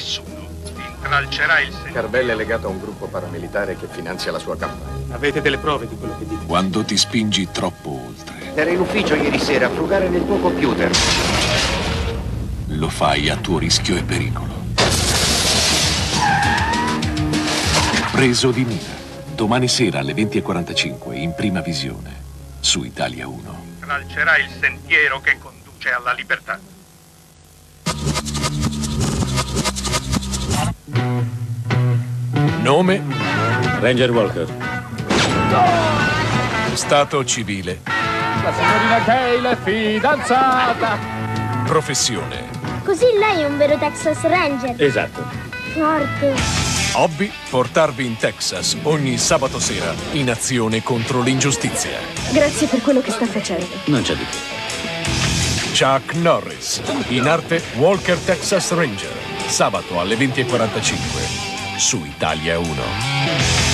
nessuno intralcerà il segno. Carvel è legato a un gruppo paramilitare che finanzia la sua campagna. Avete delle prove di quello che dite? Quando ti spingi troppo oltre, Era in ufficio ieri sera a frugare nel tuo computer. lo fai a tuo rischio e pericolo. Preso di mira. Domani sera alle 20:45 in prima visione su Italia 1. Intralcerà il sentiero che conduce alla libertà. Nome? Ranger Walker. Stato civile. La signorina Gale è fidanzata! Professione. Così lei è un vero Texas Ranger. Esatto. Forte. Hobby? Portarvi in Texas ogni sabato sera in azione contro l'ingiustizia. Grazie per quello che sta facendo. Non c'è di che. Chuck Norris. In arte Walker Texas Ranger. Sabato alle 20:45 su Italia 1.